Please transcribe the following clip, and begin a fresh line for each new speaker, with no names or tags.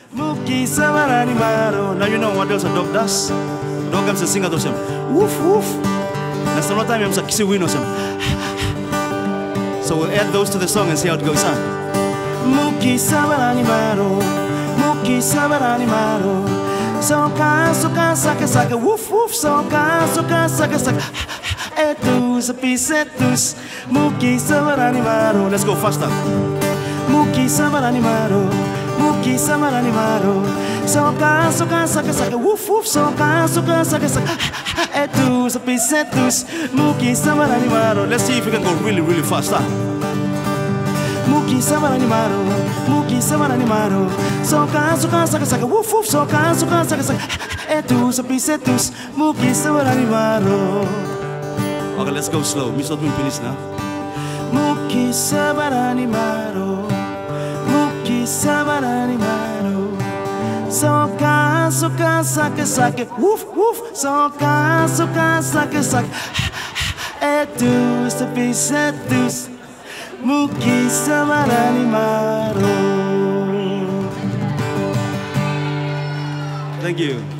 Muki sabarani maro. Now you know what else a dog does? Dog comes to sing out of him. Woof woof. That's the time I'm kisi win or So we'll add those to the song and see how it goes on. Muki sabarani maro. Muki sabarani maro. Soka soka saka saka woof woof. Soka soka saka saka. Etus pisetus. Muki sabarani maro. Let's go faster. Muki sabarani maro. Muki sabarani maro. Soka soka saka saka woof woof. Soka soka saka saka. Etus pisetus. Muki sabarani maro. Let's see if we can go really really fast. Muki sabarani maro. Muki sabarani maro. Soka soka saka saka woof woof. Soka soka saka saka. Etus pisetus. Muki sabarani maro. Okay, let's go slow. Miss Odwin, finish now. Muki sabarani maro. Muki sabarani maro. Soka soka saka saka woof woof. Soka soka saka saka. Etus pisetus. Muki sabarani maro. Thank you.